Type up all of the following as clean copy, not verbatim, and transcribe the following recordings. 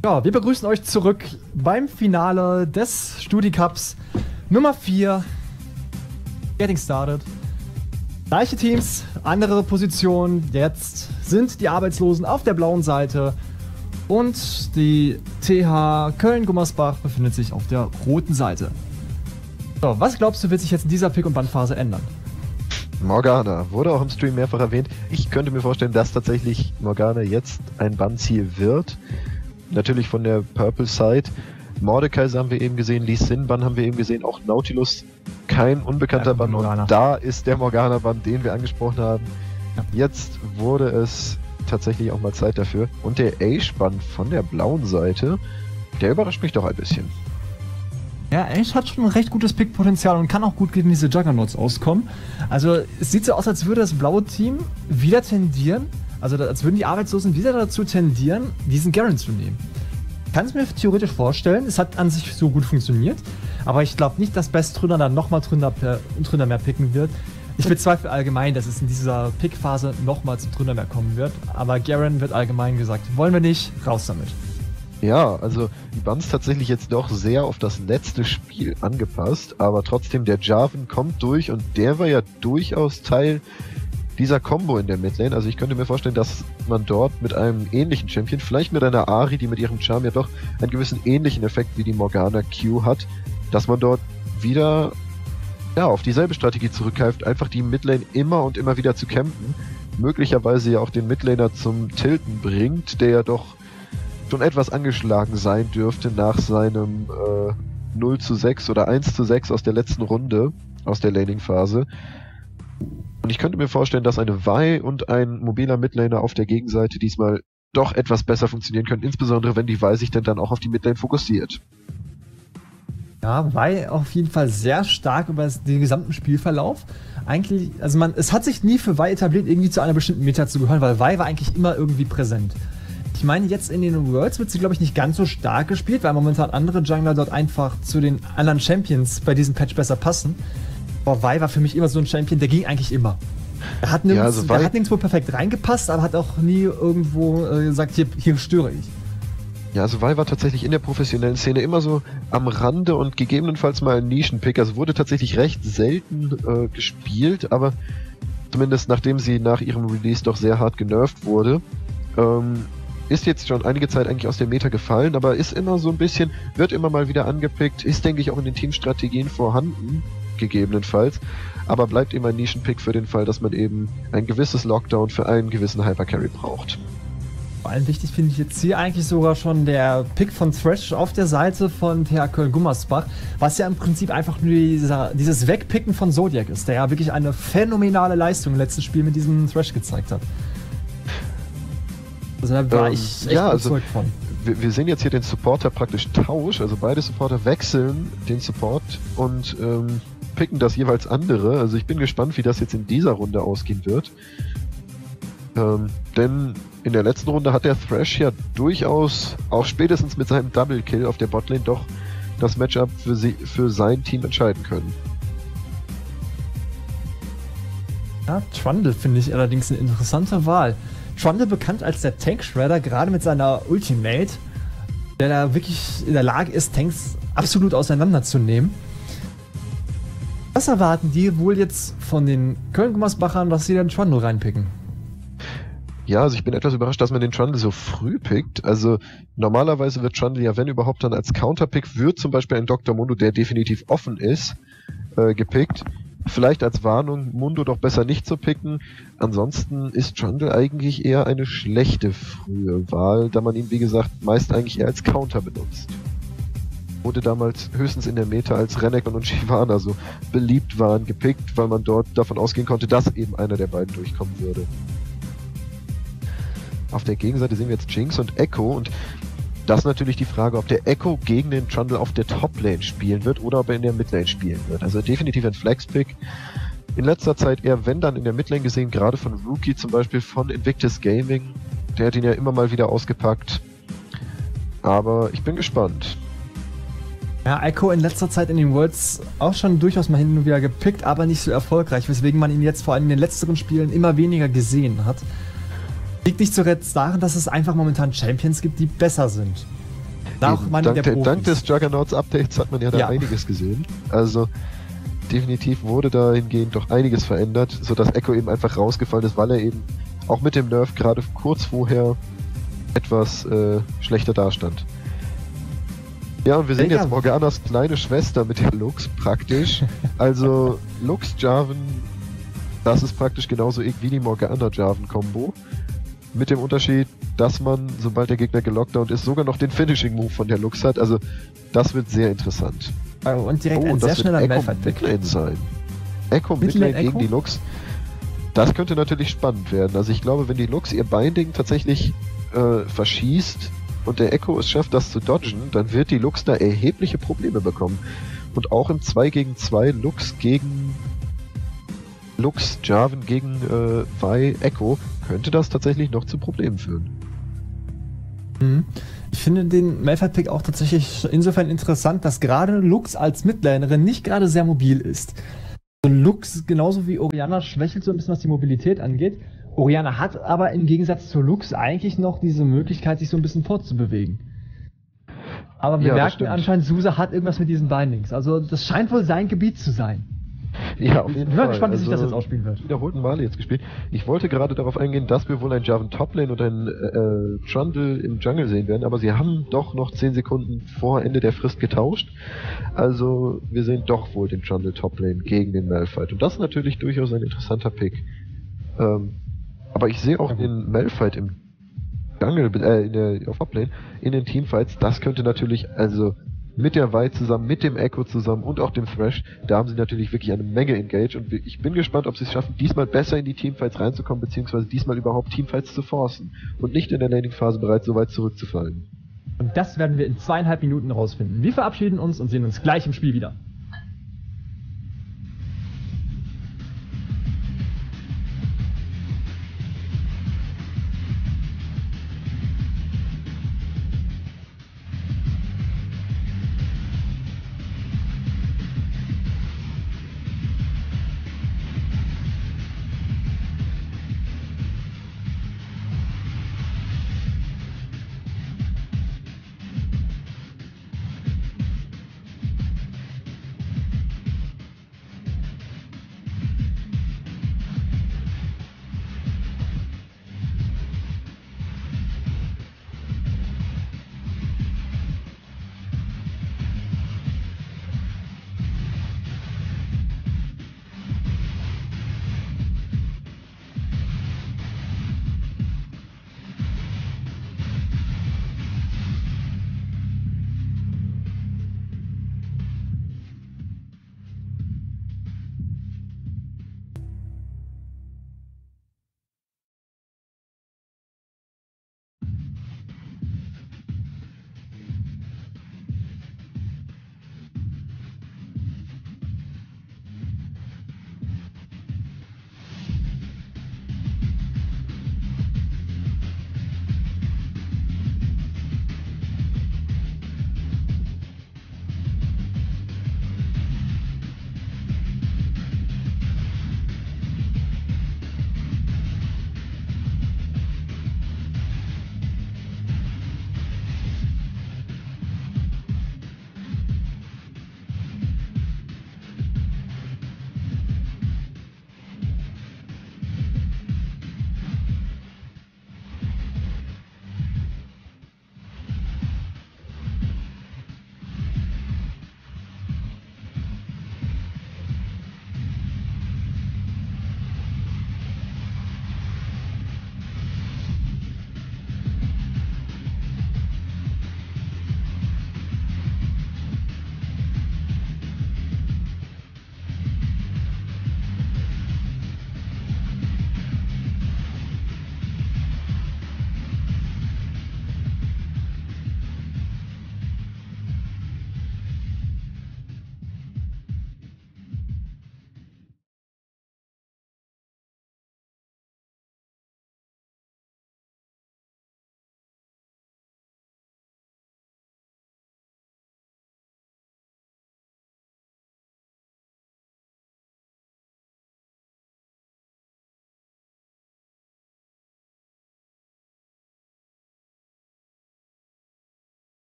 Ja, wir begrüßen euch zurück beim Finale des Studi-Cups Nummer 4. Getting started. Gleiche Teams, andere Positionen. Jetzt sind die Arbeitslosen auf der blauen Seite und die TH Köln-Gummersbach befindet sich auf der roten Seite. So, was glaubst du, wird sich jetzt in dieser Pick- und Ban-Phase ändern? Morgana wurde auch im Stream mehrfach erwähnt. Ich könnte mir vorstellen, dass tatsächlich Morgana jetzt ein Ban-Ziel wird. Natürlich von der Purple Side. Mordekaiser haben wir eben gesehen, Lee Sin Ban haben wir eben gesehen, auch Nautilus, kein unbekannter Ban. Und da ist der Morgana Ban, den wir angesprochen haben. Ja. Jetzt wurde es tatsächlich auch mal Zeit dafür. Und der Ace-Ban von der blauen Seite, der überrascht mich doch ein bisschen. Ja, Ace hat schon ein recht gutes Pick-Potenzial und kann auch gut gegen diese Juggernauts auskommen. Also es sieht so aus, als würde das blaue Team wieder tendieren, also als würden die Arbeitslosen wieder dazu tendieren, diesen Garen zu nehmen. Ich kann es mir theoretisch vorstellen, es hat an sich so gut funktioniert, aber ich glaube nicht, dass Best Trünner dann nochmal Trünner mehr picken wird. Ich bezweifle allgemein, dass es in dieser Pick-Phase nochmal zum Trünner mehr kommen wird, aber Garen wird allgemein gesagt, wollen wir nicht, raus damit. Ja, also die Bans tatsächlich jetzt doch sehr auf das letzte Spiel angepasst, aber trotzdem der Jarvan kommt durch und der war ja durchaus Teil dieser Combo in der Midlane. Also ich könnte mir vorstellen, dass man dort mit einem ähnlichen Champion, vielleicht mit einer Ahri, die mit ihrem Charme ja doch einen gewissen ähnlichen Effekt wie die Morgana Q hat, dass man dort wieder auf dieselbe Strategie zurückgreift, einfach die Midlane immer und immer wieder zu campen, möglicherweise ja auch den Midlaner zum Tilten bringt, der ja doch schon etwas angeschlagen sein dürfte nach seinem 0:6 oder 1:6 aus der letzten Runde, aus der Laning-Phase. Und ich könnte mir vorstellen, dass eine Vi und ein mobiler Midlaner auf der Gegenseite diesmal doch etwas besser funktionieren können, insbesondere wenn die Vi sich denn dann auch auf die Midlane fokussiert. Ja, Vi auf jeden Fall sehr stark über den gesamten Spielverlauf. Eigentlich, also es hat sich nie für Vi etabliert, irgendwie zu einer bestimmten Meta zu gehören, weil Vi war eigentlich immer irgendwie präsent. Ich meine, jetzt in den Worlds wird sie, glaube ich, nicht ganz so stark gespielt, weil momentan andere Jungler dort einfach zu den anderen Champions bei diesem Patch besser passen. Aber Vi war für mich immer so ein Champion, der ging eigentlich immer. Er hat nirgendwo perfekt reingepasst, aber hat auch nie irgendwo gesagt, hier störe ich. Ja, also Vi war tatsächlich in der professionellen Szene immer so am Rande und gegebenenfalls mal ein Nischenpick. Also wurde tatsächlich recht selten gespielt, aber zumindest nachdem sie nach ihrem Release doch sehr hart genervt wurde, ist jetzt schon einige Zeit eigentlich aus der Meta gefallen, aber ist immer so ein bisschen, wird immer mal wieder angepickt, ist, denke ich, auch in den Teamstrategien vorhanden, gegebenenfalls, aber bleibt immer ein Nischenpick für den Fall, dass man eben ein gewisses Lockdown für einen gewissen Hypercarry braucht. Vor allem wichtig finde ich jetzt hier eigentlich sogar schon der Pick von Thresh auf der Seite von TH Köln-Gummersbach, was ja im Prinzip einfach nur dieses Wegpicken von Zodiac ist, der ja wirklich eine phänomenale Leistung im letzten Spiel mit diesem Thresh gezeigt hat. Also da war ich echt überzeugt von. Wir sehen jetzt hier den Supporter praktisch Tausch, also beide Supporter wechseln den Support und picken das jeweils andere. Also ich bin gespannt, wie das jetzt in dieser Runde ausgehen wird. Denn in der letzten Runde hat der Thresh ja durchaus, auch spätestens mit seinem Double Kill auf der Botlane, doch das Matchup für sein Team entscheiden können. Ja, Trundle finde ich allerdings eine interessante Wahl. Trundle bekannt als der Tank-Shredder, gerade mit seiner Ultimate, der da wirklich in der Lage ist, Tanks absolut auseinanderzunehmen. Was erwarten die wohl jetzt von den Köln-Gummersbachern, dass sie den Trundle reinpicken? Ja, also ich bin etwas überrascht, dass man den Trundle so früh pickt. Also normalerweise wird Trundle ja, wenn überhaupt, dann als Counterpick, wird zum Beispiel ein Dr. Mundo, der definitiv offen ist, gepickt. Vielleicht als Warnung, Mundo doch besser nicht zu picken. Ansonsten ist Trundle eigentlich eher eine schlechte frühe Wahl, da man ihn, wie gesagt, meist eigentlich eher als Counter benutzt. Wurde damals höchstens in der Meta, als Renekton und Shyvana so beliebt waren, gepickt, weil man dort davon ausgehen konnte, dass eben einer der beiden durchkommen würde. Auf der Gegenseite sehen wir jetzt Jinx und Echo und das ist natürlich die Frage, ob der Echo gegen den Trundle auf der Top-Lane spielen wird oder ob er in der Midlane spielen wird. Also definitiv ein Flex-Pick. In letzter Zeit eher, wenn dann in der Midlane gesehen, gerade von Rookie, zum Beispiel von Invictus Gaming. Der hat ihn ja immer mal wieder ausgepackt. Aber ich bin gespannt. Ja, Echo in letzter Zeit in den Worlds auch schon durchaus mal hin und wieder gepickt, aber nicht so erfolgreich, weswegen man ihn jetzt vor allem in den letzteren Spielen immer weniger gesehen hat. Liegt nicht zuletzt daran, dass es einfach momentan Champions gibt, die besser sind. Auch Meinung der Profis. Dank des Juggernauts-Updates hat man ja da einiges gesehen. Also definitiv wurde dahingehend doch einiges verändert, sodass Echo eben einfach rausgefallen ist, weil er eben auch mit dem Nerf gerade kurz vorher etwas schlechter dastand. Ja, und wir sehen jetzt Morganas kleine Schwester mit der Lux praktisch. Also Lux Jarvan, das ist praktisch genauso wie die Morgana-Jarvan-Kombo. Mit dem Unterschied, dass man, sobald der Gegner gelockdownt ist, sogar noch den Finishing-Move von der Lux hat. Also das wird sehr interessant. Und direkt ein sehr schneller Malphite-Pick sein. Echo Midlane gegen die Lux. Das könnte natürlich spannend werden. Also ich glaube, wenn die Lux ihr Binding tatsächlich verschießt und der Echo es schafft, das zu dodgen, dann wird die Lux da erhebliche Probleme bekommen. Und auch im 2 gegen 2 Lux Jarvan gegen Vi Echo könnte das tatsächlich noch zu Problemen führen. Ich finde den Malphite-Pick auch tatsächlich insofern interessant, dass gerade Lux als Midlanerin nicht gerade sehr mobil ist. Also Lux, genauso wie Orianna, schwächelt so ein bisschen, was die Mobilität angeht. Orianna hat aber im Gegensatz zur Lux eigentlich noch diese Möglichkeit, sich so ein bisschen fortzubewegen. Aber wir merken anscheinend, Susa hat irgendwas mit diesen Bindings. Also das scheint wohl sein Gebiet zu sein. Ja, auf jeden Fall. Ich bin gespannt, wie sich das jetzt ausspielen wird. Wiederholten Male jetzt gespielt. Ich wollte gerade darauf eingehen, dass wir wohl ein Jarvan Toplane und ein Trundle im Jungle sehen werden, aber sie haben doch noch 10 Sekunden vor Ende der Frist getauscht. Also wir sehen doch wohl den Trundle Toplane gegen den Malphite. Und das ist natürlich durchaus ein interessanter Pick. Aber ich sehe auch den Malphite im Jungle, in der Toplane, in den Teamfights, das könnte natürlich, also mit der Vi zusammen, mit dem Echo zusammen und auch dem Thresh, da haben sie natürlich wirklich eine Menge Engage und ich bin gespannt, ob sie es schaffen, diesmal besser in die Teamfights reinzukommen, beziehungsweise diesmal überhaupt Teamfights zu forcen und nicht in der Laning-Phase bereits so weit zurückzufallen. Und das werden wir in 2,5 Minuten rausfinden. Wir verabschieden uns und sehen uns gleich im Spiel wieder.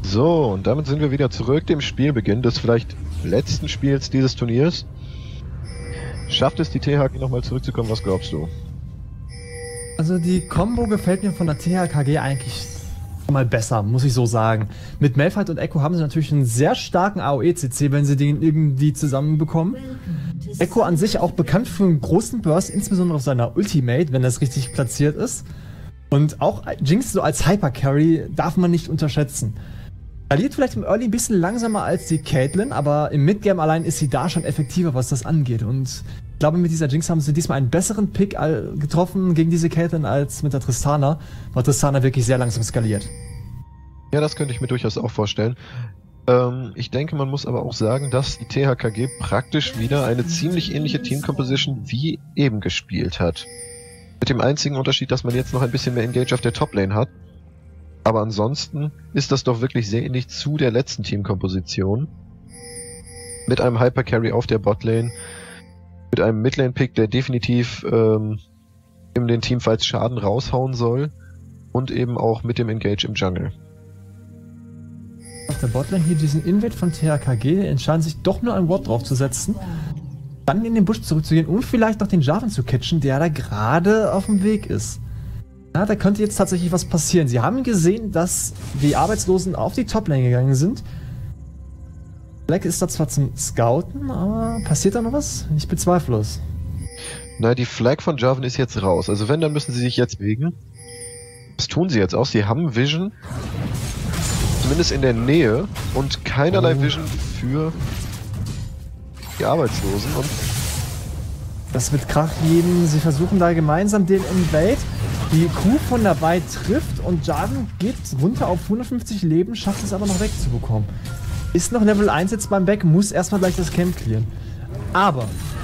So, und damit sind wir wieder zurück dem Spielbeginn des vielleicht letzten Spiels dieses Turniers. Schafft es die THKG nochmal zurückzukommen? Was glaubst du? Also die Combo gefällt mir von der THKG eigentlich mal besser, muss ich so sagen. Mit Malphite und Echo haben sie natürlich einen sehr starken AOE-CC, wenn sie den irgendwie zusammenbekommen. Echo an sich auch bekannt für einen großen Burst, insbesondere auf seiner Ultimate, wenn das richtig platziert ist. Und auch Jinx so als Hyper-Carry darf man nicht unterschätzen. Verliert vielleicht im Early ein bisschen langsamer als die Caitlyn, aber im Midgame allein ist sie da schon effektiver, was das angeht. Und ich glaube, mit dieser Jinx haben sie diesmal einen besseren Pick getroffen gegen diese Caitlyn als mit der Tristana, weil Tristana wirklich sehr langsam skaliert. Ja, das könnte ich mir durchaus auch vorstellen. Ich denke, man muss aber auch sagen, dass die THKG praktisch wieder eine ziemlich ähnliche Team-Composition wie eben gespielt hat. Mit dem einzigen Unterschied, dass man jetzt noch ein bisschen mehr Engage auf der Top-Lane hat. Aber ansonsten ist das doch wirklich sehr ähnlich zu der letzten Teamkomposition. Mit einem Hyper-Carry auf der Botlane, mit einem Midlane-Pick, der definitiv in den Teamfights Schaden raushauen soll und eben auch mit dem Engage im Jungle. Auf der Botlane hier diesen Invade von THKG entscheiden sich doch nur ein Ward draufzusetzen, dann in den Busch zurückzugehen und vielleicht noch den Jarvan zu catchen, der da gerade auf dem Weg ist. Ja, da könnte jetzt tatsächlich was passieren. Sie haben gesehen, dass die Arbeitslosen auf die Toplane gegangen sind. Black ist da zwar zum Scouten, aber passiert da noch was? Ich bezweifle es. Na, die Flag von Jarvan ist jetzt raus. Also wenn, dann müssen sie sich jetzt bewegen. Das tun sie jetzt auch. Sie haben Vision, zumindest in der Nähe, und keinerlei Vision für die Arbeitslosen. Und das wird Krach geben. Sie versuchen da gemeinsam den Invade. Die Crew von dabei trifft und Jarvan geht runter auf 150 Leben, schafft es aber noch wegzubekommen. Ist noch Level 1 jetzt beim Back, muss erstmal gleich das Camp clearen. Aber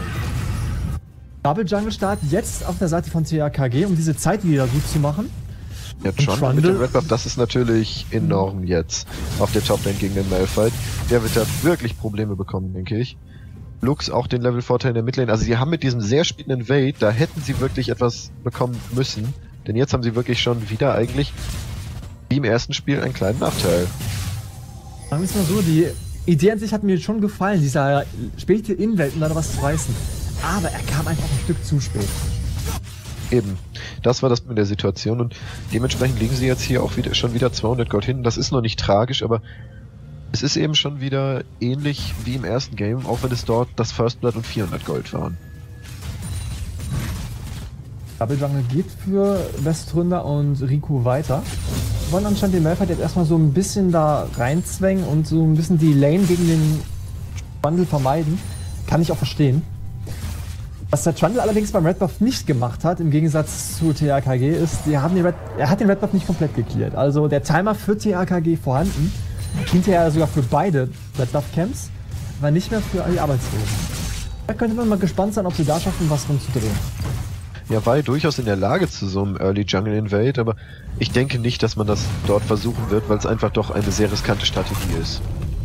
Double Jungle Start jetzt auf der Seite von THKG, um diese Zeit wieder gut zu machen. Ja, Trundle mit dem Red Buff, das ist natürlich enorm jetzt auf der Toplane gegen den Malphite. Der wird da wirklich Probleme bekommen, denke ich. Lux auch den Level-Vorteil in der Midlane. Also sie haben mit diesem sehr späten Invade, da hätten sie wirklich etwas bekommen müssen. Denn jetzt haben sie wirklich schon wieder eigentlich, wie im ersten Spiel, einen kleinen Nachteil. Sagen wir es mal so, die Idee an sich hat mir schon gefallen, dieser späte Invade, um da was zu reißen. Aber er kam einfach ein Stück zu spät. Eben. Das war das mit der Situation und dementsprechend liegen sie jetzt hier auch wieder, schon wieder 200 Gold hin. Das ist noch nicht tragisch, aber es ist eben schon wieder ähnlich wie im ersten Game, auch wenn es dort das First Blood und 400 Gold waren. Double Jungle geht für Westründer und Riku weiter. Wir wollen anscheinend den Malphite jetzt erstmal so ein bisschen da reinzwängen und so ein bisschen die Lane gegen den Trundle vermeiden. Kann ich auch verstehen. Was der Trundle allerdings beim Red Buff nicht gemacht hat, im Gegensatz zu THKG, ist, er hat den Red Buff nicht komplett geklärt. Also der Timer für THKG vorhanden, hinterher sogar für beide Red Buff Camps, aber nicht mehr für die Arbeitslosen. Da könnte man mal gespannt sein, ob sie da schaffen, was rumzudrehen. Ja, war durchaus in der Lage zu so einem Early Jungle Invade, aber ich denke nicht, dass man das dort versuchen wird, weil es einfach doch eine sehr riskante Strategie ist.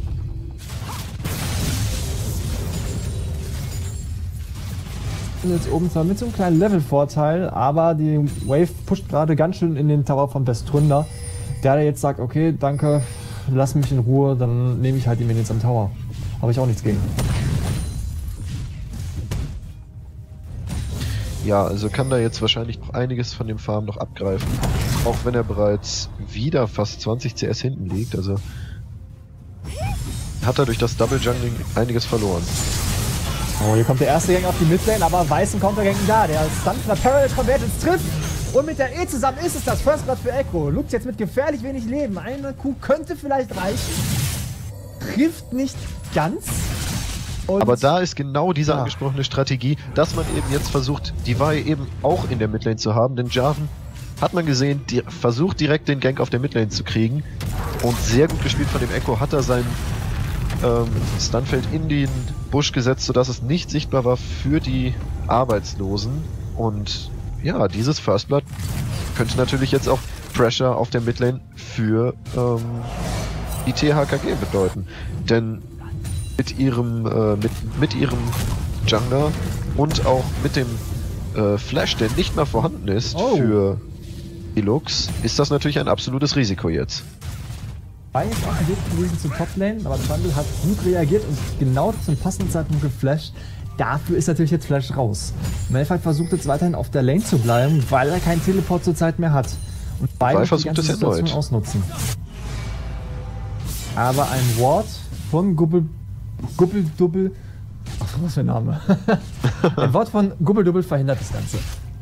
Jetzt oben zwar mit so einem kleinen Level-Vorteil, aber die Wave pusht gerade ganz schön in den Tower von Westründer. Der jetzt sagt, okay, danke, lass mich in Ruhe, dann nehme ich halt die Minions am Tower. Habe ich auch nichts gegen. Ja, also kann da jetzt wahrscheinlich noch einiges von dem Farm noch abgreifen. Auch wenn er bereits wieder fast 20 CS hinten liegt, also hat er durch das Double Jungling einiges verloren. Oh, hier kommt der erste Gang auf die Midlane, aber weißen Countergang da. Der Stun von der Parallel Convergence trifft. Und mit der E zusammen ist es das First Blood für Echo. Lux jetzt mit gefährlich wenig Leben. Eine Kuh könnte vielleicht reichen. Trifft nicht ganz. Und aber da ist genau diese angesprochene Strategie, dass man eben jetzt versucht, die Vi eben auch in der Midlane zu haben, denn Jarvan, hat man gesehen, versucht direkt den Gank auf der Midlane zu kriegen und sehr gut gespielt von dem Echo, hat er sein Stunfeld in den Busch gesetzt, sodass es nicht sichtbar war für die Arbeitslosen und ja, dieses First Blood könnte natürlich jetzt auch Pressure auf der Midlane für die THKG bedeuten, denn mit ihrem Jungler und auch mit dem Flash, der nicht mehr vorhanden ist für die Lux, ist das natürlich ein absolutes Risiko jetzt. War jetzt auf dem Weg gewesen zur Toplane, aber Trundle hat gut reagiert und genau zum passenden Zeitpunkt geflasht. Dafür ist natürlich jetzt Flash raus. Malphite versucht jetzt weiterhin auf der Lane zu bleiben, weil er keinen Teleport zur Zeit mehr hat. Und beide die ganze Situation ausnutzen. Aber ein Ward von Gubbeldubbel. Ach, was für ein Name? Ein Ward von Gubbeldubbel verhindert das Ganze.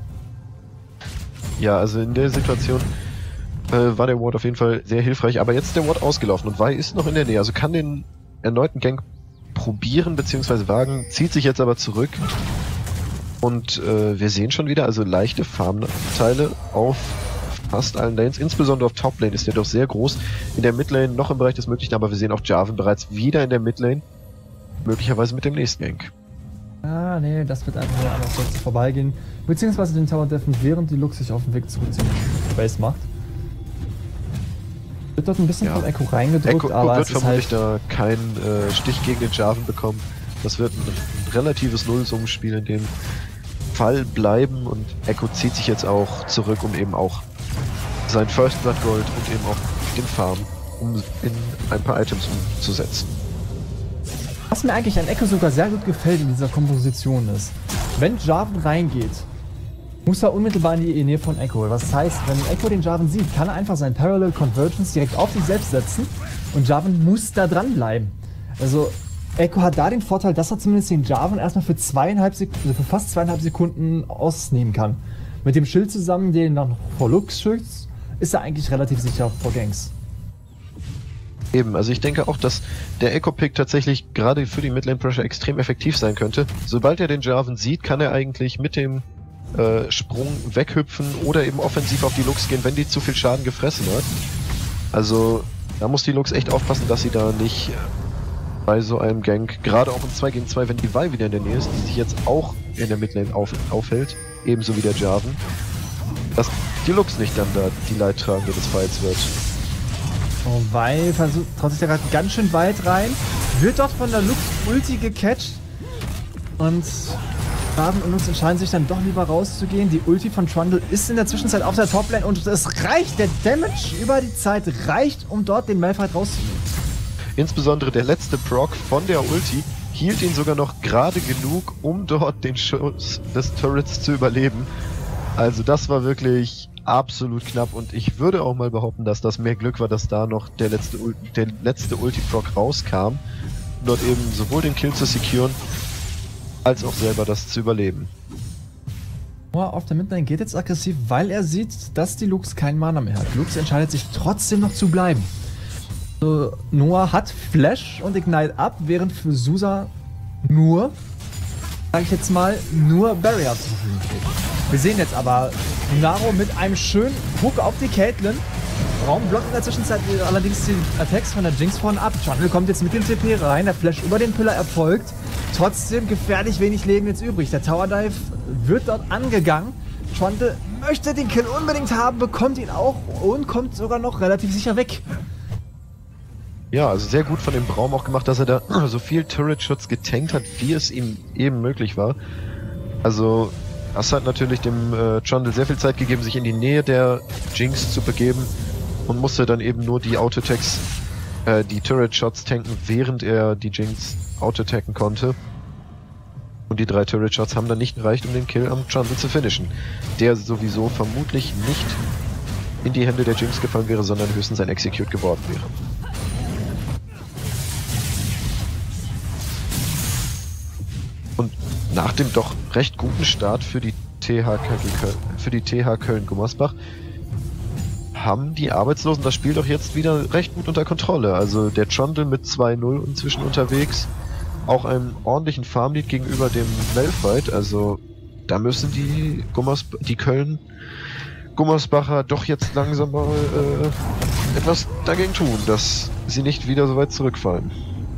Ja, also in der Situation war der Ward auf jeden Fall sehr hilfreich, aber jetzt ist der Ward ausgelaufen und Vi ist noch in der Nähe, also kann den erneuten Gank probieren bzw. wagen, zieht sich jetzt aber zurück und wir sehen schon wieder, also leichte Farmteile auf fast allen Lanes, insbesondere auf Toplane ist der doch sehr groß, in der Midlane noch im Bereich des Möglichen, aber wir sehen auch Jarvan bereits wieder in der Midlane, möglicherweise mit dem nächsten Gank. Ah, nee, das wird einfach nur anders jetzt vorbeigehen, beziehungsweise den Tower Defen, während die Lux sich auf den Weg zurück zum Base macht. Wird dort ein bisschen von Echo reingedrückt, Echo aber wird es ist vermutlich halt da keinen Stich gegen den Jarvan bekommen. Das wird ein relatives Nullsummenspiel in dem Fall bleiben und Echo zieht sich jetzt auch zurück, um eben auch sein First Blood Gold und eben auch den Farm um in ein paar Items umzusetzen. Was mir eigentlich an Echo sogar sehr gut gefällt in dieser Komposition ist, wenn Jarvan reingeht, muss er unmittelbar in die Nähe von Echo. Was heißt, wenn Echo den Jarvan sieht, kann er einfach sein Parallel Convergence direkt auf sich selbst setzen und Jarvan muss da dranbleiben. Also Echo hat da den Vorteil, dass er zumindest den Jarvan erstmal für fast 2,5 Sekunden ausnehmen kann. Mit dem Schild zusammen, den dann vor Lux schützt, ist er eigentlich relativ sicher vor Ganks. Eben, also ich denke auch, dass der Echo-Pick tatsächlich gerade für die Midlane-Pressure extrem effektiv sein könnte. Sobald er den Jarvan sieht, kann er eigentlich mit dem Sprung weghüpfen oder eben offensiv auf die Lux gehen, wenn die zu viel Schaden gefressen hat. Also da muss die Lux echt aufpassen, dass sie da nicht bei so einem Gank, gerade auch im 2 gegen 2, wenn die Vi wieder in der Nähe ist, die sich jetzt auch in der Midlane aufhält, ebenso wie der Jarvan, dass die Lux nicht dann da die Leidtragende des Fights wird. Oh, Vi traut sich da gerade ganz schön weit rein, wird dort von der Lux Ulti gecatcht und Jarvan und Lux entscheiden sich dann doch lieber rauszugehen. Die Ulti von Trundle ist in der Zwischenzeit auf der Toplane und es reicht, der Damage über die Zeit reicht, um dort den Malphite rauszunehmen. Insbesondere der letzte Proc von der Ulti hielt ihn sogar noch gerade genug, um dort den Schuss des Turrets zu überleben. Also das war wirklich absolut knapp und ich würde auch mal behaupten, dass das mehr Glück war, dass da noch der letzte Ulti-Proc rauskam, um dort eben sowohl den Kill zu securen, als auch selber das zu überleben. Noah auf der Midlane geht jetzt aggressiv, weil er sieht, dass die Lux keinen Mana mehr hat. Lux entscheidet sich trotzdem noch zu bleiben. Noah hat Flash und Ignite ab, während für Susa nur, sag ich jetzt mal, nur Barrier zur Verfügung steht. Wir sehen jetzt aber Naro mit einem schönen Hook auf die Caitlyn. Raum blockt in der Zwischenzeit allerdings die Attacks von der Jinx vorne ab. Trundle kommt jetzt mit dem TP rein, der Flash über den Pillar erfolgt. Trotzdem gefährlich wenig Leben jetzt übrig. Der Tower Dive wird dort angegangen. Trundle möchte den Kill unbedingt haben, bekommt ihn auch und kommt sogar noch relativ sicher weg. Ja, also sehr gut von dem Braum auch gemacht, dass er da so viel Turret-Schutz getankt hat, wie es ihm eben möglich war. Also das hat natürlich dem Trundle sehr viel Zeit gegeben, sich in die Nähe der Jinx zu begeben und musste dann eben nur die Auto-Attacks, die Turret-Shots tanken, während er die Jinx auto-attacken konnte. Und die 3 Turret-Shots haben dann nicht gereicht, um den Kill am Trundle zu finishen, der sowieso vermutlich nicht in die Hände der Jinx gefallen wäre, sondern höchstens ein Execute geworden wäre. Und nach dem doch recht guten Start für die TH Köln-Gummersbach haben die Arbeitslosen das Spiel doch jetzt wieder recht gut unter Kontrolle. Also der Trundle mit 2-0 inzwischen unterwegs, auch einen ordentlichen Farmlead gegenüber dem Malphite. Also da müssen die Köln-Gummersbacher doch jetzt langsam mal etwas dagegen tun, dass sie nicht wieder so weit zurückfallen.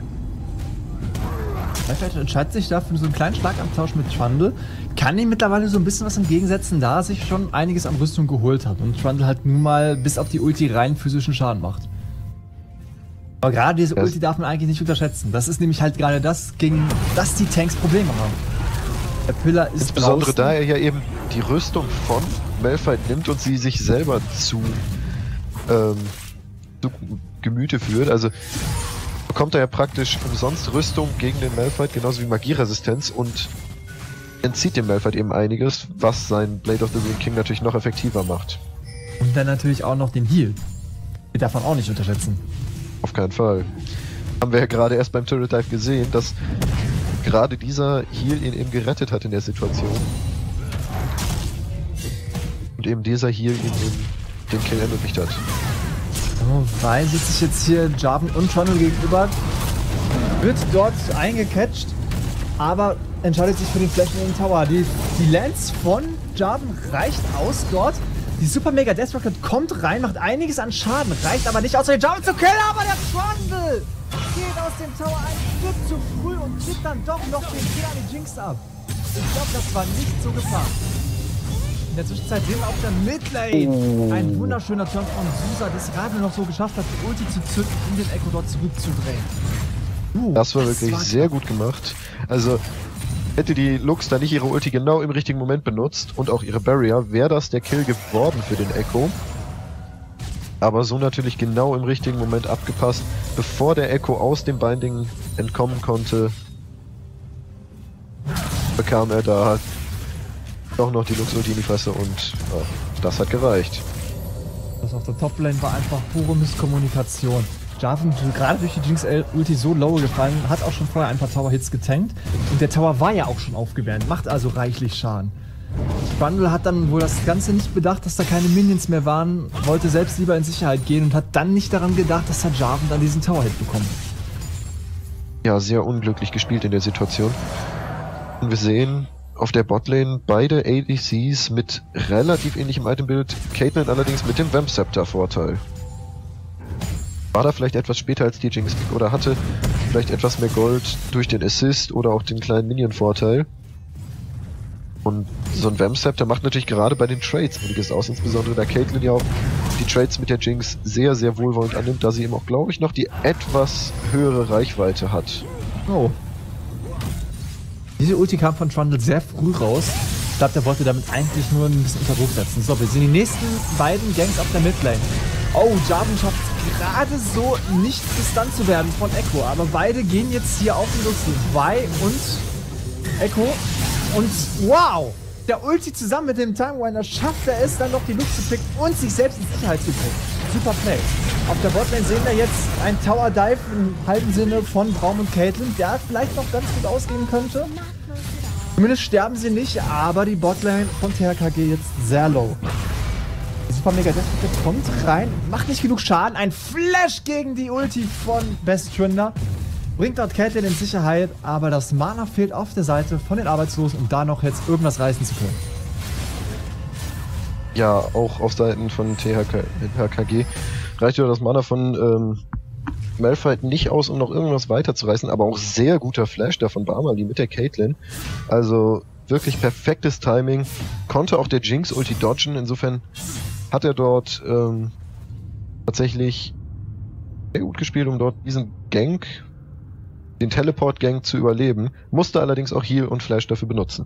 Malphite entscheidet sich da für so einen kleinen Schlagabtausch mit Trundle, kann ihm mittlerweile so ein bisschen was entgegensetzen, da er sich schon einiges an Rüstung geholt hat und Trundle halt nun mal bis auf die Ulti rein physischen Schaden macht. Aber gerade diese Ulti darf man eigentlich nicht unterschätzen. Das ist nämlich halt gerade das, gegen das die Tanks Probleme haben. Der Pillar ist insbesondere draußen. da er ja eben die Rüstung von Malphite nimmt und sie sich selber Gemüte führt. Also bekommt er ja praktisch umsonst Rüstung gegen den Malphite, genauso wie Magieresistenz und entzieht dem Malphite eben einiges, was sein Blade of the Ruined King natürlich noch effektiver macht. Und dann natürlich auch noch den Heal. Den darf man auch nicht unterschätzen. Auf keinen Fall. Haben wir ja gerade erst beim Turret Dive gesehen, dass gerade dieser Heal ihn eben gerettet hat in der Situation. Und eben dieser Heal ihn eben den Kill ermöglicht hat. So, weil sitzt sich jetzt hier Jarvan und Trundle gegenüber. Wird dort eingecatcht, aber entscheidet sich für den Flash in den Tower. Die Lance von Jarvan reicht aus dort. Die Super Mega Death Rocket kommt rein, macht einiges an Schaden, reicht aber nicht aus, um den Jarvan zu killen, aber der Trundle geht aus dem Tower ein Stück zu früh und kriegt dann doch noch den Kill an die Jinx ab. Ich glaube, das war nicht so geplant. In der Zwischenzeit sehen wir auf der Midlane ein wunderschöner Turn von Susa, der es gerade noch so geschafft hat, die Ulti zu zünden, um den Echo dort zurückzudrehen. Das war wirklich sehr gut gemacht. Also hätte die Lux da nicht ihre Ulti genau im richtigen Moment benutzt und auch ihre Barrier, wäre das der Kill geworden für den Echo. Aber so natürlich genau im richtigen Moment abgepasst, bevor der Echo aus dem Binding entkommen konnte, bekam er da doch noch die Lux-Ulti in die Fresse und das hat gereicht. Das auf der Top-Lane war einfach pure Misskommunikation. Jarvan, gerade durch die Jinx-Ulti so low gefallen, hat auch schon vorher ein paar Tower-Hits getankt. Und der Tower war ja auch schon aufgewärmt, macht also reichlich Schaden. Trundle hat dann wohl das Ganze nicht bedacht, dass da keine Minions mehr waren, wollte selbst lieber in Sicherheit gehen und hat dann nicht daran gedacht, dass der Jarvan dann diesen Tower-Hit bekommt. Ja, sehr unglücklich gespielt in der Situation. Und wir sehen auf der Botlane beide ADCs mit relativ ähnlichem Itembild, Caitlyn allerdings mit dem Vamp Scepter Vorteil. War da vielleicht etwas später als die Jinx Pick oder hatte vielleicht etwas mehr Gold durch den Assist oder auch den kleinen Minion-Vorteil. Und so ein Vamp Scepter macht natürlich gerade bei den Trades einiges aus, insbesondere da Caitlyn ja auch die Trades mit der Jinx sehr, sehr wohlwollend annimmt, da sie eben auch, glaube ich, noch die etwas höhere Reichweite hat. Oh. Diese Ulti kam von Trundle sehr früh raus. Ich glaube, der wollte damit eigentlich nur ein bisschen unter Druck setzen. So, wir sehen die nächsten beiden Gangs auf der Midlane. Oh, Jarvan schafft es gerade so nicht gestunt zu werden von Echo. Aber beide gehen jetzt hier auf den Lux. Vi und Echo. Und wow! Der Ulti zusammen mit dem Timewiner schafft er es dann noch die Lux zu picken und sich selbst in Sicherheit zu bringen. Super Play. Auf der Botlane sehen wir jetzt einen Tower Dive im halben Sinne von Braum und Caitlyn, der vielleicht noch ganz gut ausgehen könnte. Zumindest sterben sie nicht, aber die Botlane von THKG jetzt sehr low. Die Super Mega Death Rocket kommt rein, macht nicht genug Schaden. Ein Flash gegen die Ulti von Best Trinder. Bringt dort Caitlyn in Sicherheit, aber das Mana fehlt auf der Seite von den Arbeitslosen, um da noch jetzt irgendwas reißen zu können. Ja, auch auf Seiten von THKG reicht ja das Mana von Malphite nicht aus, um noch irgendwas weiterzureißen, aber auch sehr guter Flash da von Barmali mit der Caitlyn. Also wirklich perfektes Timing. Konnte auch der Jinx Ulti dodgen, insofern hat er dort tatsächlich sehr gut gespielt, um dort diesen Gank, den Teleport-Gang zu überleben, musste allerdings auch Heal und Flash dafür benutzen.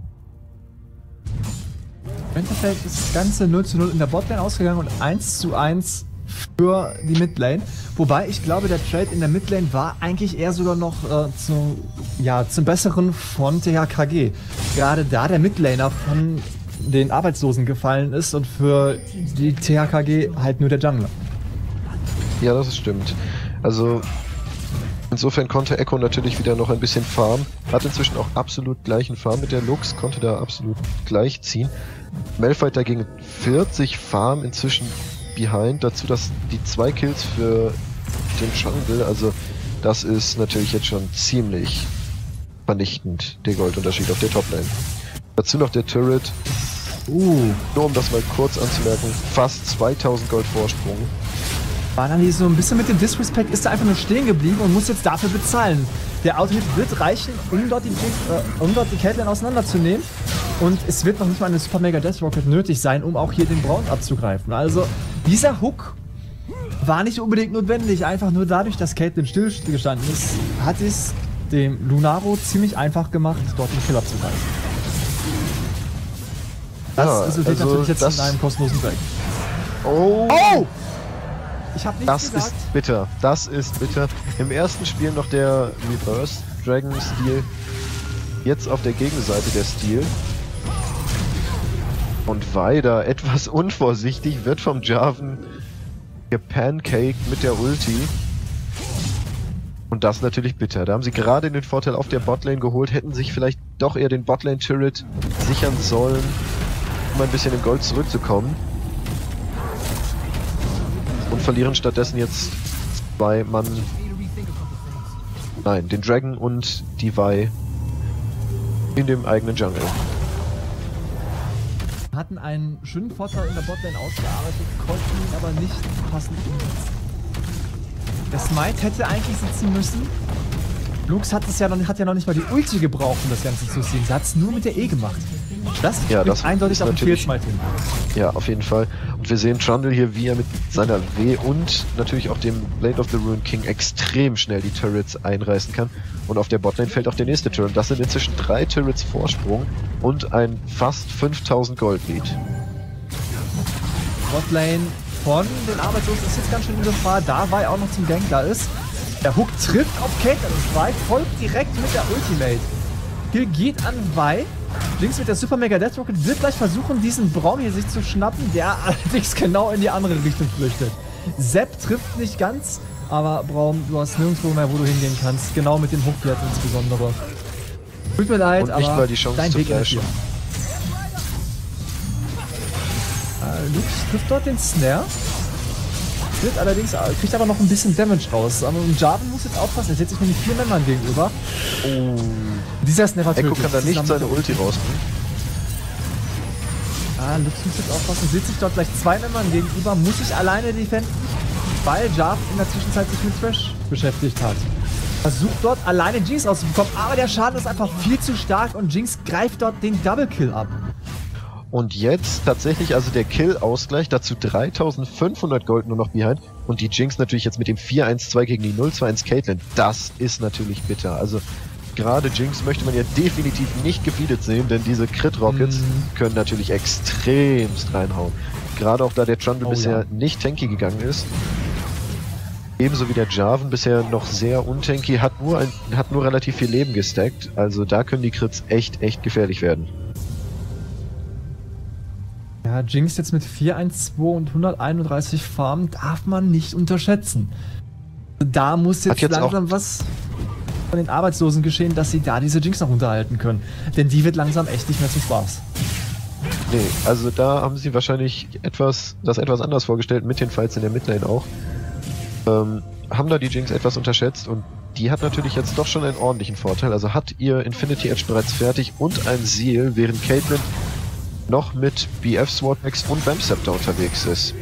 Im Endeffekt ist das Ganze 0:0 in der Botlane ausgegangen und 1:1 für die Midlane. Wobei ich glaube, der Trade in der Midlane war eigentlich eher sogar noch zum Besseren von THKG. Gerade da der Midlaner von den Arbeitslosen gefallen ist und für die THKG halt nur der Jungler. Ja, das stimmt. Also insofern konnte Echo natürlich wieder noch ein bisschen farmen. Hat inzwischen auch absolut gleichen Farm mit der Lux, konnte da absolut gleich ziehen. Malphite dagegen 40 Farm inzwischen behind. Dazu dass die 2 Kills für den Jungle. Also das ist natürlich jetzt schon ziemlich vernichtend, der Goldunterschied auf der Toplane. Dazu noch der Turret. Nur um das mal kurz anzumerken, fast 2000 Gold Vorsprung. Banali so ein bisschen mit dem Disrespect ist er einfach nur stehen geblieben und muss jetzt dafür bezahlen. Der Autohit wird reichen, um dort die Caitlyn auseinanderzunehmen. Und es wird noch nicht mal eine Super Mega Death Rocket nötig sein, um auch hier den Braun abzugreifen. Also dieser Hook war nicht unbedingt notwendig. Einfach nur dadurch, dass Caitlyn stillgestanden ist, hat es dem Lunaro ziemlich einfach gemacht, dort den Kill abzugreifen. Das resultiert natürlich jetzt in einem kostenlosen Break. Oh! Ich habe nichts gesagt. Das ist bitter. Das ist bitter. Im ersten Spiel noch der Reverse Dragon Stil. Jetzt auf der Gegenseite der Stil. Und weiter etwas unvorsichtig wird vom Jarvan gepancaked mit der Ulti. Und das natürlich bitter. Da haben sie gerade den Vorteil auf der Botlane geholt, hätten sich vielleicht doch eher den Botlane-Turret sichern sollen, um ein bisschen in Gold zurückzukommen. Und verlieren stattdessen jetzt zwei Mann. Nein, den Dragon und die Vi in dem eigenen Jungle. Hatten einen schönen Vorteil in der Botlane ausgearbeitet, konnten ihn aber nicht passend umsetzen. Der Smite hätte eigentlich sitzen müssen. Lux hat ja noch nicht mal die Ulti gebraucht, um das Ganze zu ziehen. Sie hat es nur mit der E gemacht. Das das eindeutig auf den Fehlsmite hin. Ja, auf jeden Fall. Und wir sehen Trundle hier, wie er mit seiner W und natürlich auch dem Blade of the Ruined King extrem schnell die Turrets einreißen kann. Und auf der Botlane fällt auch der nächste Turret. Das sind inzwischen 3 Turrets Vorsprung und ein fast 5000 Gold Lead. Botlane von den Arbeitslosen ist jetzt ganz schön in Gefahr, da Vi auch noch zum Gank da ist. Der Hook trifft auf Caitlyn und Vi folgt direkt mit der Ultimate. Kill geht an Vi. Links mit der Super Mega Death Rocket wird gleich versuchen, diesen Braum hier sich zu schnappen, der allerdings genau in die andere Richtung flüchtet. Sepp trifft nicht ganz, aber Braum, du hast nirgendwo mehr, wo du hingehen kannst. Genau mit dem Hook jetzt insbesondere. Tut mir leid, und nicht aber mal die Chance dein zu Weg ist hier. Lux trifft dort den Snare. Wird allerdings, kriegt aber noch ein bisschen Damage raus. Aber Jarvan muss jetzt aufpassen, er setzt sich nämlich 4 Männern gegenüber. Oh. Dieser Snare hat Echo kann da nicht seine Ulti rausbringen. Lux muss jetzt aufpassen, sitzt sich dort gleich 2 Männern gegenüber, muss sich alleine defenden, weil Jarvan in der Zwischenzeit sich mit Thresh beschäftigt hat. Versucht dort alleine Jinx rauszubekommen, aber der Schaden ist einfach viel zu stark und Jinx greift dort den Double Kill ab. Und jetzt tatsächlich also der Kill-Ausgleich, dazu 3500 Gold nur noch behind und die Jinx natürlich jetzt mit dem 4-1-2 gegen die 0-2-1 Caitlyn. Das ist natürlich bitter. Also gerade Jinx möchte man ja definitiv nicht gefeedet sehen, denn diese Crit-Rockets können natürlich extremst reinhauen. Gerade auch da der Trundle bisher nicht tanky gegangen ist. Ebenso wie der Jarvan bisher noch sehr untanky, hat nur relativ viel Leben gestackt. Also da können die Crits echt gefährlich werden. Ja, Jinx jetzt mit 4-1-2 und 131 Farmen darf man nicht unterschätzen. Da muss jetzt langsam was von den Arbeitslosen geschehen, dass sie da diese Jinx noch unterhalten können. Denn die wird langsam echt nicht mehr zum Spaß. Nee, also da haben sie wahrscheinlich etwas anders vorgestellt, mit den Fights in der Midlane auch. Haben da die Jinx etwas unterschätzt und die hat natürlich jetzt doch schon einen ordentlichen Vorteil. Also hat ihr Infinity Edge bereits fertig und ein Seal, während Caitlyn noch mit BF Swordmax und Vamp Scepter unterwegs ist.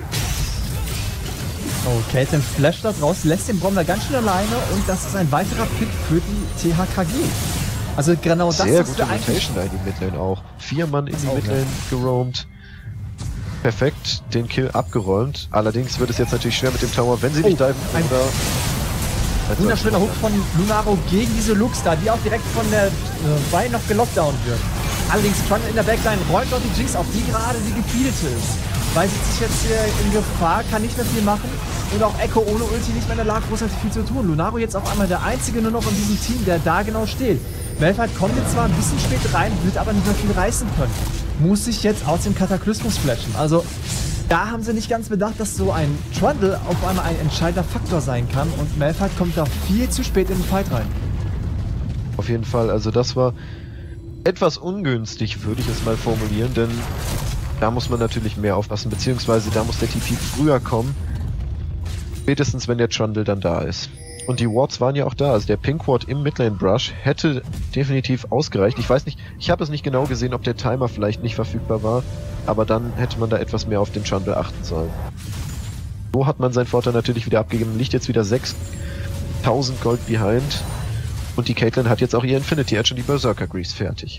Oh, Caitlyn flasht das raus, lässt den Braum da ganz schön alleine und das ist ein weiterer Pick für die THKG. Also genau das sehr ist gute Rotation da in die Midlane auch. 4 Mann in die Midlane geroamt. Perfekt den Kill abgeräumt. Allerdings wird es jetzt natürlich schwer mit dem Tower, wenn sie nicht diven oder... Wunderschöner Hook von Lunaro gegen diese Lux da, die auch direkt von der Vi noch gelockdownt wird. Allerdings Trundle in der Backline räumt dort die Jinx, auf die gerade die gefeedet ist. Weil sie sich jetzt hier in Gefahr, kann nicht mehr viel machen. Und auch Echo ohne Ulti nicht mehr in der Lage, großartig viel zu tun. Lunaro jetzt auf einmal der einzige nur noch in diesem Team, der da genau steht. Malphite kommt jetzt zwar ein bisschen spät rein, wird aber nicht mehr viel reißen können. Muss sich jetzt aus dem Kataklysmus fletchen. Also da haben sie nicht ganz bedacht, dass so ein Trundle auf einmal ein entscheidender Faktor sein kann. Und Malphite kommt da viel zu spät in den Fight rein. Auf jeden Fall, also das war etwas ungünstig, würde ich es mal formulieren, denn da muss man natürlich mehr aufpassen, beziehungsweise da muss der TP früher kommen, spätestens wenn der Trundle dann da ist. Und die Wards waren ja auch da, also der Pink Ward im Midlane Brush hätte definitiv ausgereicht. Ich weiß nicht, ich habe es nicht genau gesehen, ob der Timer vielleicht nicht verfügbar war, aber dann hätte man da etwas mehr auf den Trundle achten sollen. So hat man seinen Vorteil natürlich wieder abgegeben, liegt jetzt wieder 6000 Gold behind. Und die Caitlyn hat jetzt auch ihr Infinity Edge und die Berserker Grease fertig.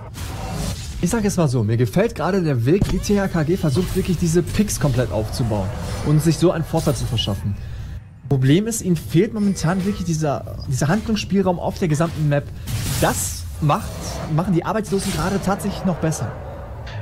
Ich sag jetzt mal so, mir gefällt gerade der Weg, wie THKG versucht wirklich diese Picks komplett aufzubauen und sich so einen Vorteil zu verschaffen. Problem ist, ihnen fehlt momentan wirklich dieser Handlungsspielraum auf der gesamten Map. Das machen die Arbeitslosen gerade tatsächlich noch besser.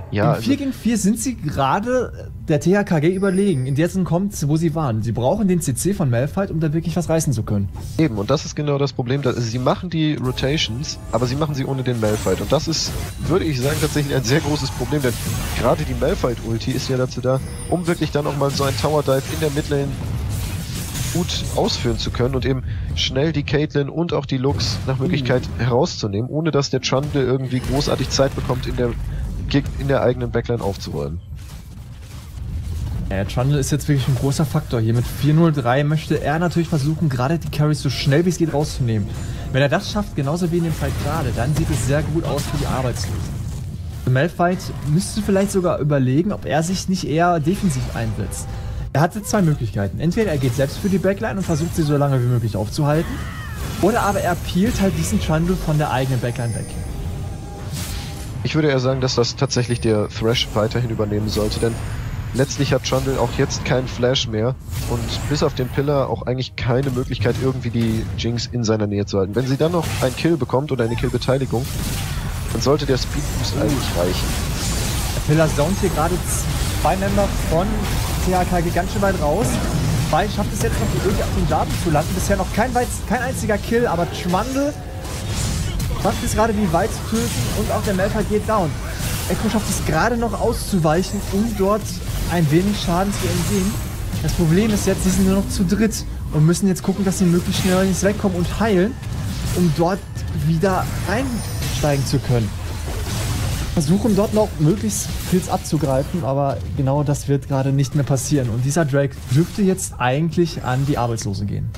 Ja, in 4 gegen 4 sind sie gerade der THKG überlegen. In der Zeit kommt, wo sie waren. Sie brauchen den CC von Malphite, um da wirklich was reißen zu können. eben, und das ist genau das Problem. Also sie machen die Rotations, aber sie machen sie ohne den Malphite. Und das ist, würde ich sagen, tatsächlich ein sehr großes Problem, denn gerade die Malphite-Ulti ist ja dazu da, um wirklich dann auch mal so ein Tower-Dive in der Midlane gut ausführen zu können und eben schnell die Caitlyn und auch die Lux nach Möglichkeit herauszunehmen, ohne dass der Trundle irgendwie großartig Zeit bekommt, in der eigenen Backline aufzuräumen. Ja, Trundle ist jetzt wirklich ein großer Faktor hier. Mit 4-0-3 möchte er natürlich versuchen, gerade die Carries so schnell wie es geht rauszunehmen. Wenn er das schafft, genauso wie in dem Fight gerade, dann sieht es sehr gut aus für die Arbeitslosen. Malphite müsste vielleicht sogar überlegen, ob er sich nicht eher defensiv einsetzt. Er hat jetzt 2 Möglichkeiten. Entweder er geht selbst für die Backline und versucht sie so lange wie möglich aufzuhalten, oder aber er peelt halt diesen Trundle von der eigenen Backline weg. Ich würde eher sagen, dass das tatsächlich der Thresh weiterhin übernehmen sollte, denn letztlich hat Trundle auch jetzt keinen Flash mehr und bis auf den Pillar auch eigentlich keine Möglichkeit, irgendwie die Jinx in seiner Nähe zu halten. Wenn sie dann noch einen Kill bekommt oder eine Killbeteiligung, dann sollte der Speedboost eigentlich reichen. Der Pillar zont hier gerade 2 Member von THKG ganz schön weit raus. Zwei schafft es jetzt noch, die Ulti auf den Jarvan zu landen. Bisher noch kein einziger Kill, aber Trundle schafft es gerade, die weit zu töten und auch der Malphite geht down. Echo schafft es gerade noch auszuweichen, um dort ein wenig Schaden zu entgehen. Das Problem ist jetzt, sie sind nur noch zu dritt und müssen jetzt gucken, dass sie möglichst schnell ins Wegkommen und heilen, um dort wieder einsteigen zu können. Versuchen dort noch möglichst Kills abzugreifen, aber genau das wird gerade nicht mehr passieren. Und dieser Drake dürfte jetzt eigentlich an die Arbeitslose gehen.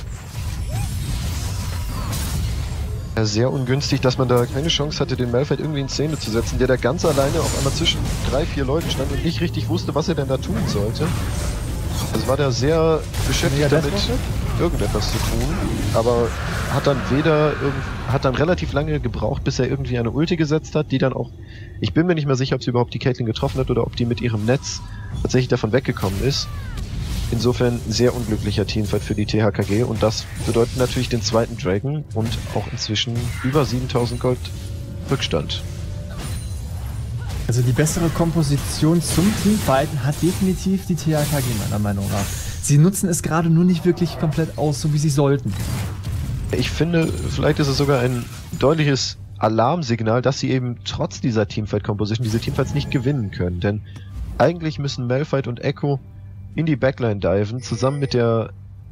Ja, sehr ungünstig, dass man da keine Chance hatte, den Malphite irgendwie in Szene zu setzen, der da ganz alleine auf einmal zwischen 3, 4 Leuten stand und nicht richtig wusste, was er denn da tun sollte. Also war der sehr beschäftigt damit, irgendetwas zu tun, aber hat dann relativ lange gebraucht, bis er irgendwie eine Ulti gesetzt hat, die dann auch, ich bin mir nicht mehr sicher, ob sie überhaupt die Caitlyn getroffen hat oder ob die mit ihrem Netz tatsächlich davon weggekommen ist. Insofern sehr unglücklicher Teamfight für die THKG und das bedeutet natürlich den zweiten Dragon und auch inzwischen über 7000 Gold Rückstand. Also die bessere Komposition zum Teamfighten hat definitiv die THKG meiner Meinung nach. Sie nutzen es gerade nur nicht wirklich komplett aus, so wie sie sollten. Ich finde, vielleicht ist es sogar ein deutliches Alarmsignal, dass sie eben trotz dieser Teamfight-Composition diese Teamfights nicht gewinnen können. Denn eigentlich müssen Malphite und Echo in die Backline diven, zusammen mit der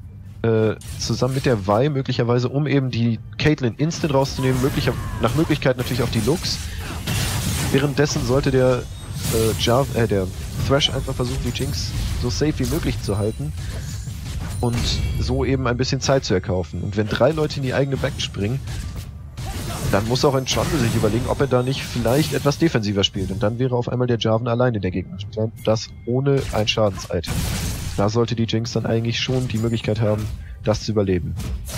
Vi möglicherweise, um eben die Caitlyn instant rauszunehmen, nach Möglichkeit natürlich auch die Lux. Währenddessen sollte der Thresh einfach versuchen, die Jinx so safe wie möglich zu halten und so eben ein bisschen Zeit zu erkaufen. Und wenn 3 Leute in die eigene Back springen, dann muss auch ein Trundle sich überlegen, ob er da nicht vielleicht etwas defensiver spielt. Und dann wäre auf einmal der Jarvan allein in der gegnerischen Back, das ohne ein Schadens-Item. Da sollte die Jinx dann eigentlich schon die Möglichkeit haben, das zu überleben.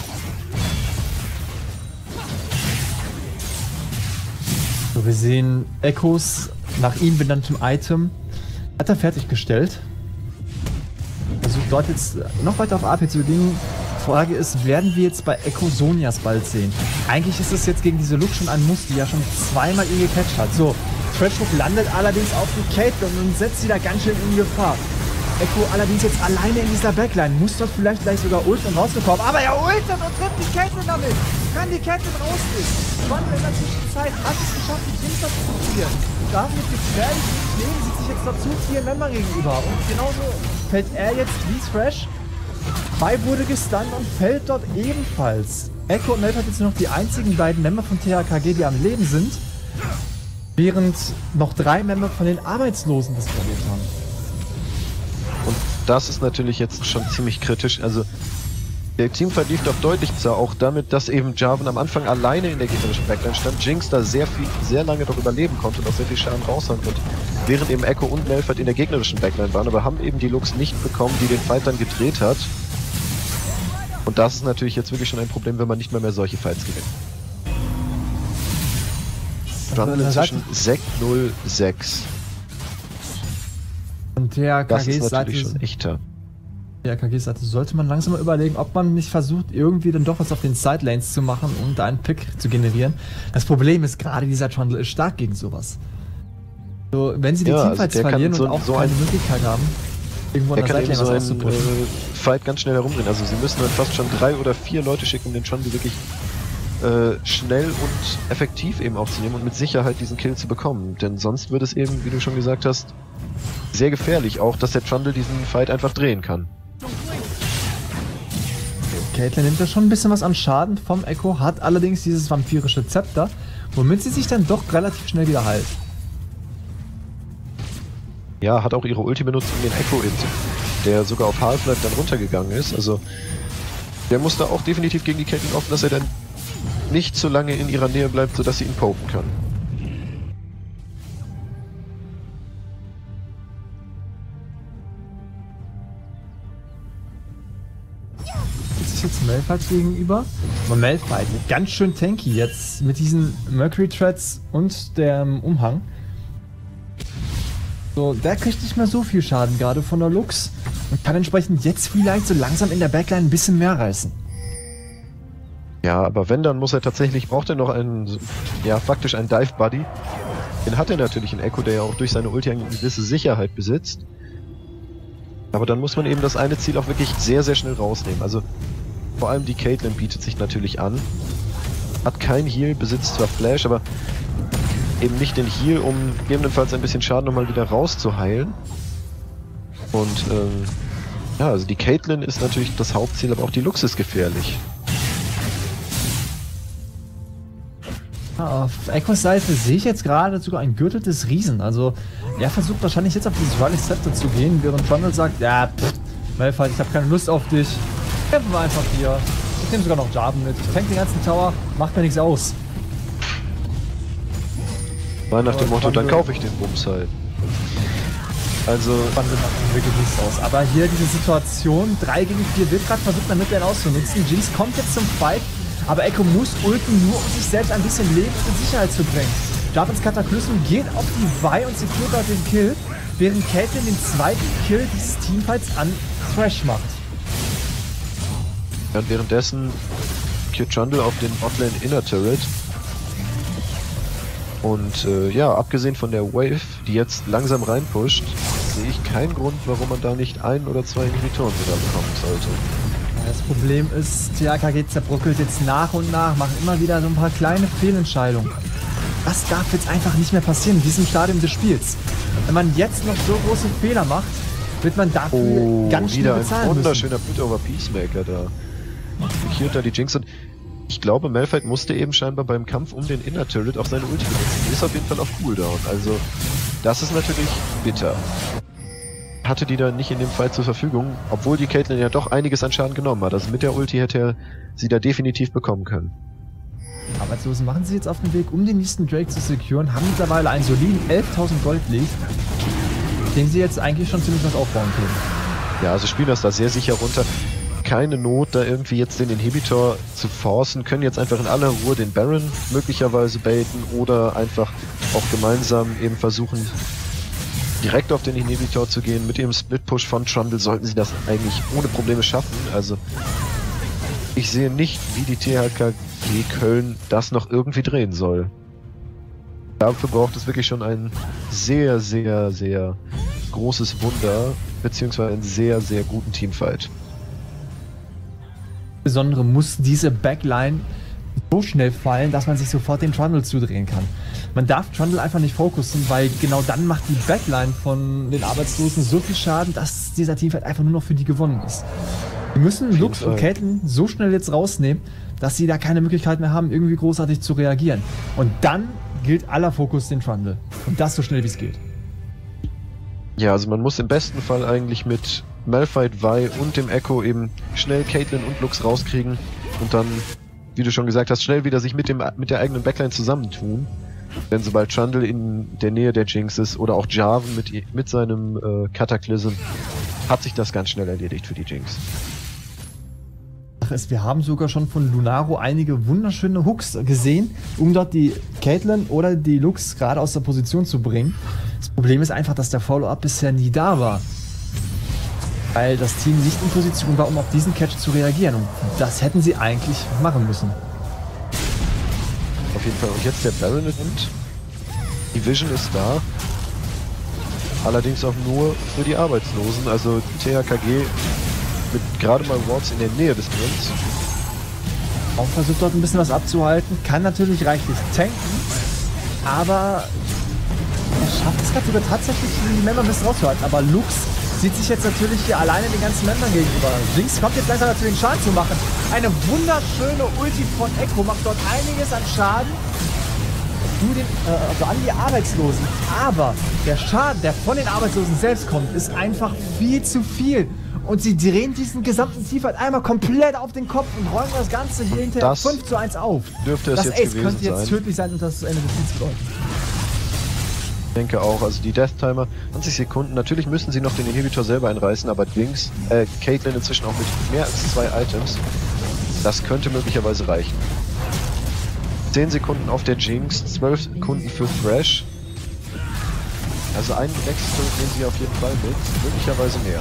So, wir sehen Echos nach ihm benanntem Item. Hat er fertiggestellt. Versucht dort jetzt noch weiter auf AP zu gehen. Frage ist, werden wir jetzt bei Echo Sonias bald sehen? Eigentlich ist es jetzt gegen diese Lux schon ein Muss, die ja schon zweimal ihn gecatcht hat. So, Thresh-Hook landet allerdings auf die Caitlyn und setzt sie da ganz schön in Gefahr. Echo allerdings jetzt alleine in dieser Backline. Muss dort vielleicht gleich sogar ulten und rausgekommen. Aber er ultet und trifft die Caitlyn damit. Kann die Caitlyn rausnehmen. Trundle in der Zwischenzeit hat es geschafft, die Jinx zu probieren. Darf mit gefährlichen Schlägen sieht sich jetzt dazu 4 Member gegenüber. Und genauso fällt er jetzt wie Thresh. Vi wurde gestunt und fällt dort ebenfalls. Echo und Malphite jetzt nur noch die einzigen beiden Member von THKG, die am Leben sind. Während noch 3 Member von den Arbeitslosen das probiert haben. Und das ist natürlich jetzt schon ziemlich kritisch. Also der Teamfight lief doch deutlich besser, auch damit, dass eben Jarvan am Anfang alleine in der gegnerischen Backline stand, Jinx da sehr lange doch überleben konnte und auch sehr viel Schaden raushauen konnte. Während eben Echo und Malphite in der gegnerischen Backline waren, aber haben eben die Lux nicht bekommen, die den Fight dann gedreht hat. Und das ist natürlich jetzt wirklich schon ein Problem, wenn man nicht mehr solche Fights gewinnt. Trundle inzwischen 6-0-6. Und THKGs Seite, Seite sollte man langsam mal überlegen, ob man nicht versucht, irgendwie dann doch was auf den Sidelanes zu machen und da einen Pick zu generieren. Das Problem ist, gerade dieser Trundle ist stark gegen sowas. So, wenn sie die Teamfights verlieren und auch keine Möglichkeit haben, irgendwo an der Seite was auszupushen. Fight ganz schnell herumdrehen. Also sie müssen dann fast schon 3 oder 4 Leute schicken, um den Trundle wirklich schnell und effektiv eben aufzunehmen und mit Sicherheit diesen Kill zu bekommen. Denn sonst wird es eben, wie du schon gesagt hast, sehr gefährlich auch, dass der Trundle diesen Fight einfach drehen kann. Caitlyn nimmt ja schon ein bisschen was an Schaden vom Echo, hat allerdings dieses vampirische Zepter, womit sie sich dann doch relativ schnell wieder heilt. Ja, hat auch ihre Ulti benutzt, um den Echo eben der sogar auf Half-Life dann runtergegangen ist. Also der muss da auch definitiv gegen die Caitlyn offen, dass er dann nicht so lange in ihrer Nähe bleibt, sodass sie ihn poken kann. Sich jetzt Malphite gegenüber. Aber Malphite ganz schön tanky jetzt mit diesen Mercury Threads und dem Umhang. So, der kriegt nicht mehr so viel Schaden gerade von der Lux und kann entsprechend jetzt vielleicht so langsam in der Backline ein bisschen mehr reißen. Ja, aber wenn, dann muss er tatsächlich, braucht er noch einen, ja, faktisch einen Dive Buddy. Den hat er natürlich in Echo, der ja auch durch seine Ulti eine gewisse Sicherheit besitzt. Aber dann muss man eben das eine Ziel auch wirklich sehr, sehr schnell rausnehmen. Also vor allem die Caitlyn bietet sich natürlich an. Hat kein Heal, besitzt zwar Flash, aber eben nicht den Heal, um gegebenenfalls ein bisschen Schaden nochmal wieder rauszuheilen. Und ja, also die Caitlyn ist natürlich das Hauptziel, aber auch die Lux ist gefährlich. Auf Echos Seite sehe ich jetzt gerade sogar ein gürteltes Riesen. Also er versucht wahrscheinlich jetzt auf dieses Rally Scepter zu gehen, während Trundle sagt, ja, Malphite, ich habe keine Lust auf dich. Kämpfen wir einfach hier. Ich nehme sogar noch Jarvan mit. Ich tank den ganzen Tower, macht mir nichts aus. War nach dem Motto, dann kaufe ich den Bums halt. Also Trundle macht wirklich nichts aus. Aber hier diese Situation, 3 gegen 4, wird gerade versucht, damit er auszunutzen. Jinx kommt jetzt zum Fight. Aber Echo muss ulten, nur um sich selbst ein bisschen Leben und Sicherheit zu bringen. Javans Kataklysm geht auf die Vi und secure dort den Kill, während Caitlyn den zweiten Kill dieses Teamfights an Thresh macht. Ja, und währenddessen killt Trundle auf den Botlane Inner Turret. Und ja, abgesehen von der Wave, die jetzt langsam reinpusht, sehe ich keinen Grund, warum man da nicht 1 oder 2 Inhibitoren wieder bekommen sollte. Das Problem ist, die AKG zerbröckelt jetzt nach und nach, macht immer wieder so ein paar kleine Fehlentscheidungen. Das darf jetzt einfach nicht mehr passieren in diesem Stadium des Spiels. Wenn man jetzt noch so große Fehler macht, wird man dafür ganz schnell bezahlen müssen. Ein wunderschöner Bit over Peacemaker da. Hier da die Jinx und ich glaube, Malphite musste eben scheinbar beim Kampf um den Inner Turret auch seine Ulti benutzen. Die ist auf jeden Fall auf Cooldown, also das ist natürlich bitter. Hatte die da nicht in dem Fall zur Verfügung, obwohl die Caitlyn ja doch einiges an Schaden genommen hat. Also mit der Ulti hätte er sie da definitiv bekommen können. Arbeitslosen machen sie jetzt auf den Weg, um den nächsten Drake zu securen, haben mittlerweile einen soliden 11.000 Gold liegt, den sie jetzt eigentlich schon ziemlich was aufbauen können. Ja, also spielen das da sehr sicher runter. Keine Not, da irgendwie jetzt den Inhibitor zu forcen, können jetzt einfach in aller Ruhe den Baron möglicherweise baiten oder einfach auch gemeinsam eben versuchen, direkt auf den Inhibitor zu gehen. Mit dem Split-Push von Trundle sollten sie das eigentlich ohne Probleme schaffen. Also ich sehe nicht, wie die THKG Köln das noch irgendwie drehen soll. Dafür braucht es wirklich schon ein sehr, sehr, sehr großes Wunder, beziehungsweise einen sehr, sehr guten Teamfight. Insbesondere muss diese Backline so schnell fallen, dass man sich sofort den Trundle zudrehen kann. Man darf Trundle einfach nicht fokussen, weil genau dann macht die Backline von den Arbeitslosen so viel Schaden, dass dieser Teamfight einfach nur noch für die gewonnen ist. Wir müssen Lux und Caitlyn so schnell jetzt rausnehmen, dass sie da keine Möglichkeit mehr haben, irgendwie großartig zu reagieren. Und dann gilt aller Fokus den Trundle. Und das so schnell wie es geht. Ja, also man muss im besten Fall eigentlich mit Malphite, Vi und dem Echo eben schnell Caitlyn und Lux rauskriegen und dann, wie du schon gesagt hast, schnell wieder sich mit der eigenen Backline zusammentun. Denn sobald Trundle in der Nähe der Jinx ist oder auch Jarvan mit seinem Kataklysm, hat sich das ganz schnell erledigt für die Jinx. Wir haben sogar schon von Lunaro einige wunderschöne Hooks gesehen, um dort die Caitlyn oder die Lux gerade aus der Position zu bringen. Das Problem ist einfach, dass der Follow-up bisher nie da war. Weil das Team nicht in Position war, um auf diesen Catch zu reagieren. Und das hätten sie eigentlich machen müssen. Auf jeden Fall. Und jetzt der Baron nimmt. Die Vision ist da. Allerdings auch nur für die Arbeitslosen, also THKG mit gerade mal Wards in der Nähe des Grinds. Auch versucht dort ein bisschen was abzuhalten, kann natürlich reichlich tanken, aber er schafft es gerade sogar tatsächlich, die Member ein bisschen rauszuhalten. Aber Lux sieht sich jetzt natürlich hier alleine den ganzen Membern gegenüber. Jinx kommt jetzt langsam natürlich den Schaden zu machen. Eine wunderschöne Ulti von Echo macht dort einiges an Schaden. Also an die Arbeitslosen. Aber der Schaden, der von den Arbeitslosen selbst kommt, ist einfach viel zu viel. Und sie drehen diesen gesamten Teamfight einmal komplett auf den Kopf und räumen das Ganze hier hinterher 5:1 auf. Dürfte es das jetzt Ace gewesen könnte jetzt sein. tödlich sein und das ist das Ende des Spiels bedeuten. Ich denke auch, also die Death Timer, 20 Sekunden, natürlich müssen sie noch den Inhibitor selber einreißen, aber Caitlyn inzwischen auch mit mehr als 2 Items, das könnte möglicherweise reichen. 10 Sekunden auf der Jinx, 12 Sekunden für Thresh. Also einen Wechsel nehmen sie auf jeden Fall mit, möglicherweise mehr.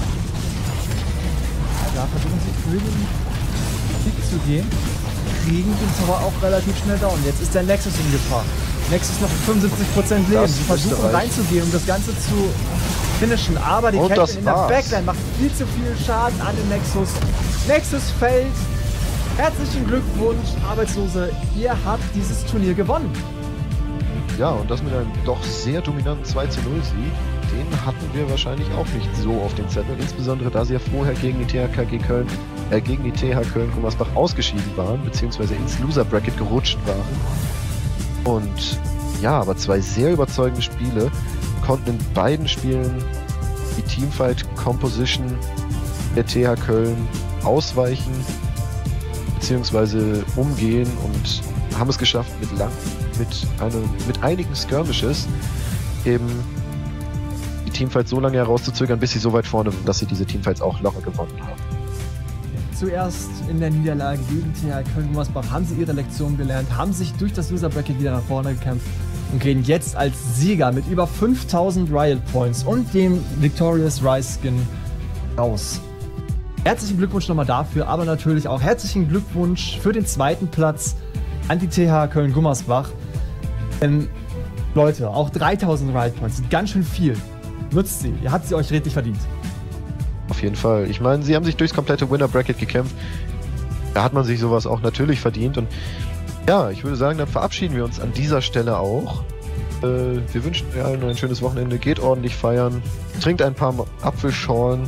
Da versuchen sie für den Sieg zu gehen, kriegen den Tower auch relativ schnell down. Jetzt ist der Nexus in Gefahr. Nexus noch 75% Leben. Sie versuchen reinzugehen, um das Ganze zu finishen, aber die Caitlyn in der Backline macht viel zu viel Schaden an den Nexus. Nexus fällt. Herzlichen Glückwunsch, Arbeitslose, ihr habt dieses Turnier gewonnen. Ja, und das mit einem doch sehr dominanten 2:0-Sieg, den hatten wir wahrscheinlich auch nicht so auf dem Zettel, insbesondere da sie ja vorher gegen die THKG Köln, gegen die TH Köln-Gummersbach ausgeschieden waren, beziehungsweise ins Loser-Bracket gerutscht waren. Und ja, aber 2 sehr überzeugende Spiele, konnten in beiden Spielen die Teamfight-Composition der TH Köln ausweichen, beziehungsweise umgehen und haben es geschafft, mit einigen Skirmishes eben die Teamfights so lange herauszuzögern, bis sie so weit vorne sind, dass sie diese Teamfights auch locker gewonnen haben. Zuerst in der Niederlage gegen TH Köln-Gummersbach haben sie ihre Lektion gelernt, haben sich durch das Loser-Bracket wieder nach vorne gekämpft und gehen jetzt als Sieger mit über 5000 Riot Points und dem Victorious Rise Skin raus. Herzlichen Glückwunsch nochmal dafür, aber natürlich auch herzlichen Glückwunsch für den 2. Platz an die TH Köln-Gummersbach. Denn, Leute, auch 3000 Riot Points sind ganz schön viel. Nutzt sie, ihr habt sie euch redlich verdient. Auf jeden Fall. Ich meine, sie haben sich durchs komplette Winner-Bracket gekämpft. Da hat man sich sowas auch natürlich verdient. Und ja, ich würde sagen, dann verabschieden wir uns an dieser Stelle auch. Wir wünschen euch allen ein schönes Wochenende. Geht ordentlich feiern. Trinkt ein paar Apfelschorlen.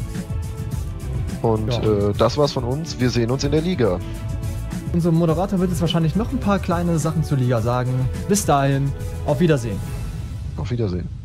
Und ja. Das war's von uns. Wir sehen uns in der Liga. Unser Moderator wird jetzt wahrscheinlich noch ein paar kleine Sachen zur Liga sagen. Bis dahin, auf Wiedersehen. Auf Wiedersehen.